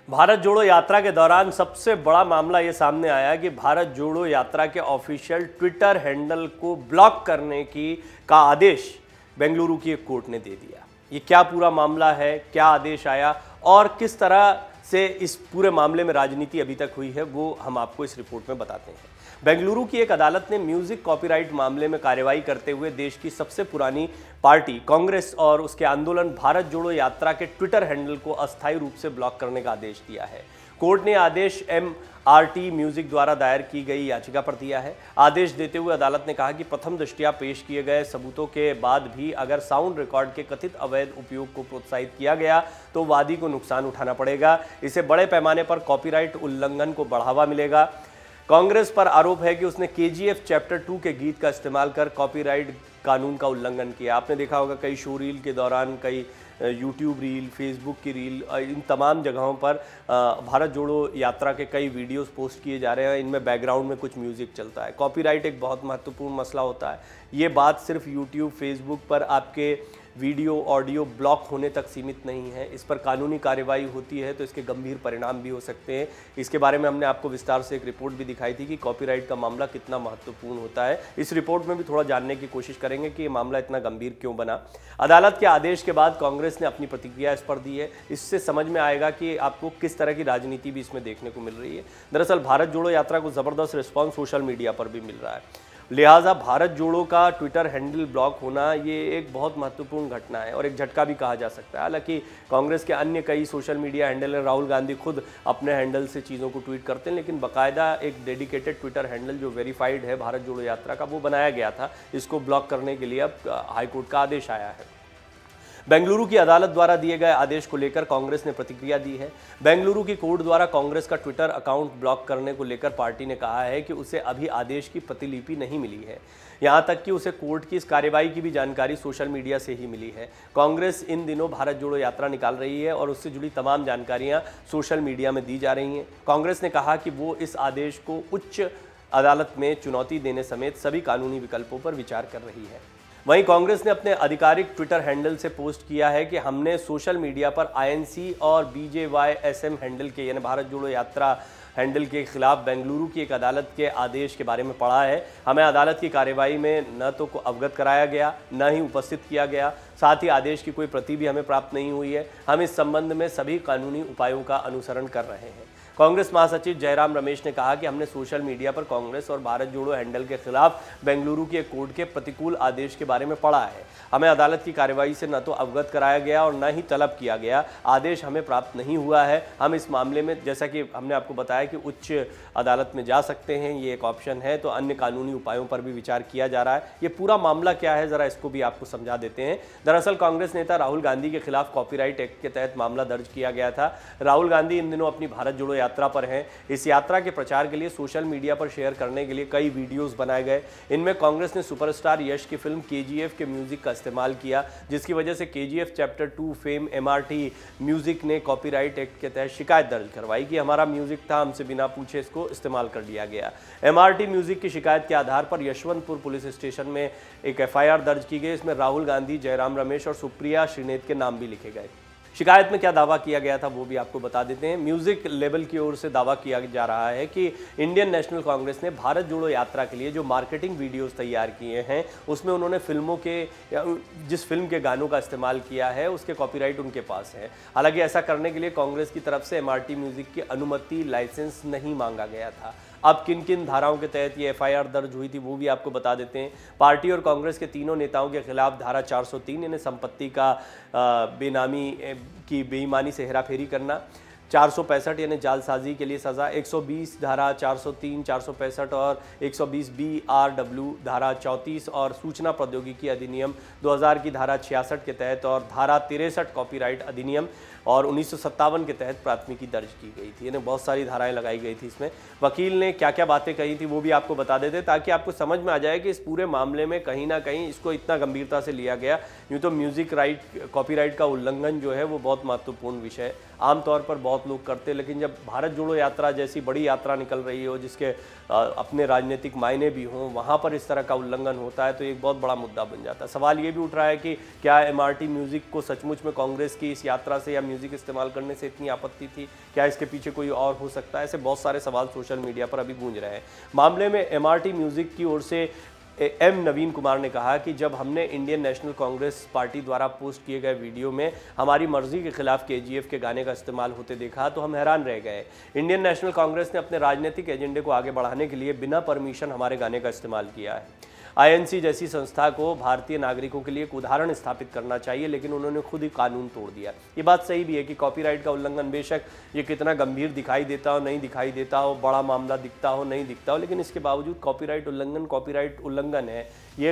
भारत जोड़ो यात्रा के दौरान सबसे बड़ा मामला ये सामने आया कि भारत जोड़ो यात्रा के ऑफिशियल ट्विटर हैंडल को ब्लॉक करने का आदेश बेंगलुरु की एक कोर्ट ने दे दिया। ये क्या पूरा मामला है, क्या आदेश आया और किस तरह से इस पूरे मामले में राजनीति अभी तक हुई है, वो हम आपको इस रिपोर्ट में बताते हैं। बेंगलुरु की एक अदालत ने म्यूजिक कॉपीराइट मामले में कार्रवाई करते हुए देश की सबसे पुरानी पार्टी कांग्रेस और उसके आंदोलन भारत जोड़ो यात्रा के ट्विटर हैंडल को अस्थायी रूप से ब्लॉक करने का आदेश दिया है। कोर्ट ने आदेश MRT म्यूजिक द्वारा दायर की गई याचिका पर दिया है। आदेश देते हुए अदालत ने कहा कि प्रथम दृष्टया पेश किए गए सबूतों के बाद भी अगर साउंड रिकॉर्ड के कथित अवैध उपयोग को प्रोत्साहित किया गया तो वादी को नुकसान उठाना पड़ेगा। इसे बड़े पैमाने पर कॉपीराइट उल्लंघन को बढ़ावा मिलेगा। कांग्रेस पर आरोप है कि उसने KGF चैप्टर 2 के गीत का इस्तेमाल कर कॉपीराइट कानून का उल्लंघन किया। आपने देखा होगा कई शो रील के दौरान, कई यूट्यूब रील, फेसबुक की रील, इन तमाम जगहों पर भारत जोड़ो यात्रा के कई वीडियोस पोस्ट किए जा रहे हैं। इनमें बैकग्राउंड में कुछ म्यूज़िक चलता है। कॉपीराइट एक बहुत महत्वपूर्ण मसला होता है। ये बात सिर्फ यूट्यूब, फेसबुक पर आपके वीडियो, ऑडियो ब्लॉक होने तक सीमित नहीं है। इस पर कानूनी कार्रवाई होती है तो इसके गंभीर परिणाम भी हो सकते हैं। इसके बारे में हमने आपको विस्तार से एक रिपोर्ट भी दिखाई थी कि कॉपीराइट का मामला कितना महत्वपूर्ण होता है। इस रिपोर्ट में भी थोड़ा जानने की कोशिश करेंगे कि ये मामला इतना गंभीर क्यों बना। अदालत के आदेश के बाद कांग्रेस ने अपनी प्रतिक्रिया इस पर दी है। इससे समझ में आएगा कि आपको किस तरह की राजनीति भी इसमें देखने को मिल रही है। दरअसल भारत जोड़ो यात्रा को ज़बरदस्त रिस्पॉन्स सोशल मीडिया पर भी मिल रहा है, लिहाजा भारत जोड़ो का ट्विटर हैंडल ब्लॉक होना ये एक बहुत महत्वपूर्ण घटना है और एक झटका भी कहा जा सकता है। हालांकि कांग्रेस के अन्य कई social media handle, Rahul Gandhi खुद अपने हैंडल से चीज़ों को ट्वीट करते हैं, लेकिन बाकायदा एक डेडिकेटेड ट्विटर हैंडल जो वेरीफाइड है भारत जोड़ो यात्रा का, वो बनाया गया था। इसको ब्लॉक करने के लिए अब हाईकोर्ट का आदेश आया है। बेंगलुरु की अदालत द्वारा दिए गए आदेश को लेकर कांग्रेस ने प्रतिक्रिया दी है। बेंगलुरु की कोर्ट द्वारा कांग्रेस का ट्विटर अकाउंट ब्लॉक करने को लेकर पार्टी ने कहा है कि उसे अभी आदेश की प्रतिलिपि नहीं मिली है। यहां तक कि उसे कोर्ट की इस कार्रवाई की भी जानकारी सोशल मीडिया से ही मिली है। कांग्रेस इन दिनों भारत जोड़ो यात्रा निकाल रही है और उससे जुड़ी तमाम जानकारियां सोशल मीडिया में दी जा रही हैं। कांग्रेस ने कहा कि वो इस आदेश को उच्च अदालत में चुनौती देने समेत सभी कानूनी विकल्पों पर विचार कर रही है। वहीं कांग्रेस ने अपने आधिकारिक ट्विटर हैंडल से पोस्ट किया है कि हमने सोशल मीडिया पर INC और BJYSM हैंडल के, यानी भारत जोड़ो यात्रा हैंडल के खिलाफ बेंगलुरु की एक अदालत के आदेश के बारे में पढ़ा है। हमें अदालत की कार्रवाई में न तो को अवगत कराया गया, न ही उपस्थित किया गया। साथ ही आदेश की कोई प्रति भी हमें प्राप्त नहीं हुई है। हम इस संबंध में सभी कानूनी उपायों का अनुसरण कर रहे हैं। कांग्रेस महासचिव जयराम रमेश ने कहा कि हमने सोशल मीडिया पर कांग्रेस और भारत जोड़ो हैंडल के खिलाफ बेंगलुरु के कोर्ट के प्रतिकूल आदेश के बारे में पढ़ा है। हमें अदालत की कार्रवाई से न तो अवगत कराया गया और न ही तलब किया गया। आदेश हमें प्राप्त नहीं हुआ है। हम इस मामले में, जैसा कि हमने आपको बताया कि उच्च अदालत में जा सकते हैं, ये एक ऑप्शन है, तो अन्य कानूनी उपायों पर भी विचार किया जा रहा है। ये पूरा मामला क्या है, ज़रा इसको भी आपको समझा देते हैं। दरअसल कांग्रेस नेता राहुल गांधी के खिलाफ कॉपीराइट एक्ट के तहत मामला दर्ज किया गया था। राहुल गांधी इन दिनों अपनी भारत जोड़ो यात्रा पर हैं। इस यात्रा के प्रचार के लिए सोशल मीडिया पर शेयर करने के लिए कई वीडियोस बनाए गए। इनमें कांग्रेस ने सुपरस्टार यश की फिल्म KGF के म्यूजिक का इस्तेमाल किया, जिसकी वजह से KGF chapter 2 fame MRT music ने कॉपीराइट एक्ट के तहत शिकायत दर्ज करवाई कि हमारा म्यूजिक था, हमसे बिना पूछे इसको इस्तेमाल कर लिया गया। MRT म्यूजिक की शिकायत के आधार पर यशवंतपुर पुलिस स्टेशन में एक FIR दर्ज की गई। इसमें राहुल गांधी, जयराम रमेश और सुप्रिया श्रीनेत के नाम भी लिखे गए। शिकायत में क्या दावा किया गया था वो भी आपको बता देते हैं। म्यूजिक लेबल की ओर से दावा किया जा रहा है कि इंडियन नेशनल कांग्रेस ने भारत जोड़ो यात्रा के लिए जो मार्केटिंग वीडियोस तैयार किए हैं, उसमें उन्होंने फिल्मों के, जिस फिल्म के गानों का इस्तेमाल किया है, उसके कॉपीराइट उनके पास है। हालांकि ऐसा करने के लिए कांग्रेस की तरफ से MRT म्यूजिक की अनुमति, लाइसेंस नहीं मांगा गया था। अब किन किन धाराओं के तहत ये FIR दर्ज हुई थी वो भी आपको बता देते हैं। पार्टी और कांग्रेस के तीनों नेताओं के खिलाफ धारा 403, यानी संपत्ति का बेनामी की बेईमानी से हेराफेरी करना, 465 यानी जालसाजी के लिए सज़ा, 120 धारा 403, 465 और 120 BRW धारा 34 और सूचना प्रौद्योगिकी अधिनियम 2000 की धारा 66 के तहत और धारा 63 कॉपीराइट अधिनियम और 1957 के तहत प्राथमिकी दर्ज की गई थी। यानी बहुत सारी धाराएं लगाई गई थी इसमें। वकील ने क्या क्या बातें कही थी वो भी आपको बता देते, ताकि आपको समझ में आ जाए कि इस पूरे मामले में कहीं ना कहीं इसको इतना गंभीरता से लिया गया। यूँ तो म्यूज़िक राइट, कॉपीराइट का उल्लंघन जो है वो बहुत महत्वपूर्ण विषय है, आमतौर पर बहुत लोग करते हैं, लेकिन जब भारत जोड़ो यात्रा जैसी बड़ी यात्रा निकल रही हो, जिसके अपने राजनीतिक मायने भी हों, वहाँ पर इस तरह का उल्लंघन होता है तो एक बहुत बड़ा मुद्दा बन जाता है। सवाल ये भी उठ रहा है कि क्या MRT म्यूज़िक को सचमुच में कांग्रेस की इस यात्रा से या म्यूजिक इस्तेमाल करने से इतनी आपत्ति थी? क्या इसके पीछे कोई और हो सकता है? ऐसे बहुत सारे सवाल सोशल मीडिया पर अभी गूंज रहे हैं। मामले में MRT म्यूजिक की ओर से M नवीन कुमार ने कहा कि जब हमने इंडियन नेशनल कांग्रेस पार्टी द्वारा पोस्ट किए गए वीडियो में हमारी मर्जी के खिलाफ KGF के गाने का इस्तेमाल होते देखा तो हम हैरान रह गए। इंडियन नेशनल कांग्रेस ने अपने राजनीतिक एजेंडे को आगे बढ़ाने के लिए बिना परमिशन हमारे गाने का इस्तेमाल किया है। INC जैसी संस्था को भारतीय नागरिकों के लिए एक उदाहरण स्थापित करना चाहिए, लेकिन उन्होंने खुद ही कानून तोड़ दिया। ये बात सही भी है कि कॉपीराइट का उल्लंघन बेशक ये कितना गंभीर दिखाई देता हो, नहीं दिखाई देता हो, बड़ा मामला दिखता हो, नहीं दिखता हो, लेकिन इसके बावजूद कॉपीराइट उल्लंघन है। ये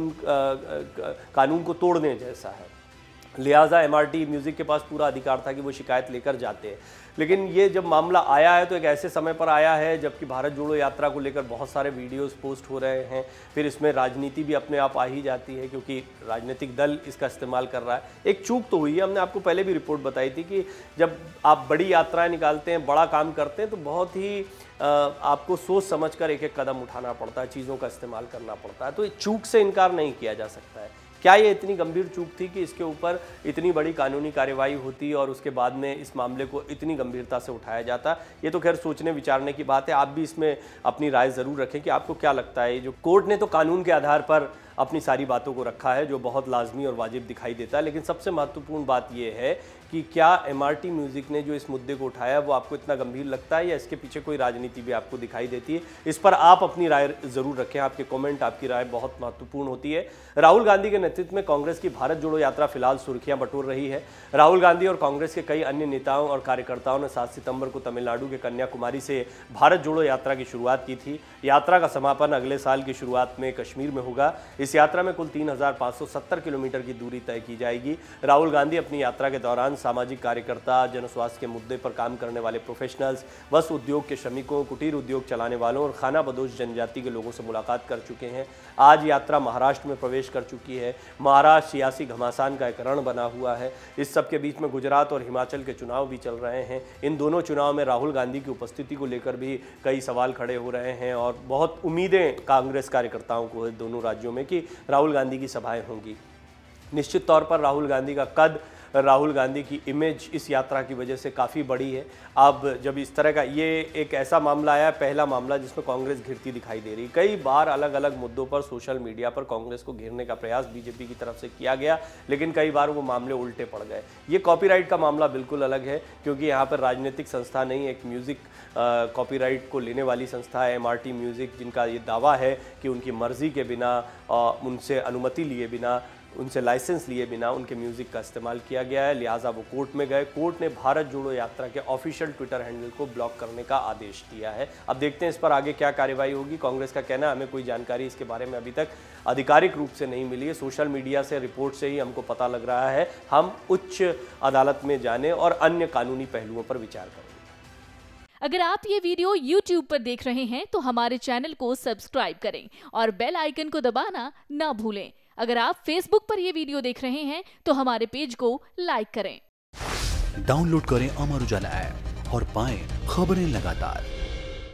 कानून को तोड़ने जैसा है। लिहाजा MRT म्यूज़िक के पास पूरा अधिकार था कि वो शिकायत लेकर जाते हैं। लेकिन ये जब मामला आया है तो एक ऐसे समय पर आया है जबकि भारत जोड़ो यात्रा को लेकर बहुत सारे वीडियोस पोस्ट हो रहे हैं। फिर इसमें राजनीति भी अपने आप आ ही जाती है क्योंकि राजनीतिक दल इसका इस्तेमाल कर रहा है। एक चूक तो हुई है, हमने आपको पहले भी रिपोर्ट बताई थी कि जब आप बड़ी यात्राएं निकालते हैं, बड़ा काम करते हैं तो बहुत ही आपको सोच समझकर एक एक कदम उठाना पड़ता है, चीज़ों का इस्तेमाल करना पड़ता है। तो चूक से इनकार नहीं किया जा सकता है। क्या ये इतनी गंभीर चूक थी कि इसके ऊपर इतनी बड़ी कानूनी कार्यवाही होती और उसके बाद में इस मामले को इतनी गंभीरता से उठाया जाता? ये तो खैर सोचने विचारने की बात है। आप भी इसमें अपनी राय ज़रूर रखें कि आपको क्या लगता है। जो कोर्ट ने तो कानून के आधार पर अपनी सारी बातों को रखा है जो बहुत लाजमी और वाजिब दिखाई देता है, लेकिन सबसे महत्वपूर्ण बात यह है कि क्या MRT म्यूज़िक ने जो इस मुद्दे को उठाया वो आपको इतना गंभीर लगता है या इसके पीछे कोई राजनीति भी आपको दिखाई देती है? इस पर आप अपनी राय ज़रूर रखें। आपके कमेंट, आपकी राय बहुत महत्वपूर्ण होती है। राहुल गांधी के नेतृत्व में कांग्रेस की भारत जोड़ो यात्रा फिलहाल सुर्खियां बटोर रही है। राहुल गांधी और कांग्रेस के कई अन्य नेताओं और कार्यकर्ताओं ने 7 सितंबर को तमिलनाडु के कन्याकुमारी से भारत जोड़ो यात्रा की शुरुआत की थी। यात्रा का समापन अगले साल की शुरुआत में कश्मीर में होगा। इस यात्रा में कुल 3,570 किलोमीटर की दूरी तय की जाएगी। राहुल गांधी अपनी यात्रा के दौरान सामाजिक कार्यकर्ता, जन स्वास्थ्य के मुद्दे पर काम करने वाले प्रोफेशनल्स, वस्त्र उद्योग के श्रमिकों, कुटीर उद्योग चलाने वालों और खाना बदोश जनजाति के लोगों से मुलाकात कर चुके हैं। आज यात्रा महाराष्ट्र में प्रवेश कर चुकी है। महाराष्ट्र सियासी घमासान का एक रण बना हुआ है। इस सब के बीच में गुजरात और हिमाचल के चुनाव भी चल रहे हैं। इन दोनों चुनाव में राहुल गांधी की उपस्थिति को लेकर भी कई सवाल खड़े हो रहे हैं और बहुत उम्मीदें कांग्रेस कार्यकर्ताओं को है दोनों राज्यों में कि राहुल गांधी की सभाएं होंगी। निश्चित तौर पर राहुल गांधी का कद, राहुल गांधी की इमेज इस यात्रा की वजह से काफ़ी बड़ी है। अब जब इस तरह का ये एक ऐसा मामला आया, पहला मामला जिसमें कांग्रेस घिरती दिखाई दे रही। कई बार अलग अलग मुद्दों पर सोशल मीडिया पर कांग्रेस को घेरने का प्रयास बीजेपी की तरफ से किया गया, लेकिन कई बार वो मामले उल्टे पड़ गए। ये कॉपीराइट का मामला बिल्कुल अलग है क्योंकि यहाँ पर राजनीतिक संस्था नहीं, एक म्यूज़िक कॉपीराइट को लेने वाली संस्था है MRT म्यूज़िक, जिनका ये दावा है कि उनकी मर्ज़ी के बिना, उनसे अनुमति लिए बिना, उनसे लाइसेंस लिए बिना उनके म्यूज़िक का इस्तेमाल किया गया है। लिहाजा वो कोर्ट में गए। कोर्ट ने भारत जोड़ो यात्रा के ऑफिशियल ट्विटर हैंडल को ब्लॉक करने का आदेश दिया है। अब देखते हैं इस पर आगे क्या कार्रवाई होगी। कांग्रेस का कहना है हमें कोई जानकारी इसके बारे में अभी तक आधिकारिक रूप से नहीं मिली है। सोशल मीडिया से, रिपोर्ट से ही हमको पता लग रहा है। हम उच्च अदालत में जाने और अन्य कानूनी पहलुओं पर विचार करेंगे। अगर आप ये वीडियो YouTube पर देख रहे हैं तो हमारे चैनल को सब्सक्राइब करें और बेल आइकन को दबाना ना भूलें। अगर आप Facebook पर ये वीडियो देख रहे हैं तो हमारे पेज को लाइक करें। डाउनलोड करें अमर उजाला ऐप और पाएं खबरें लगातार।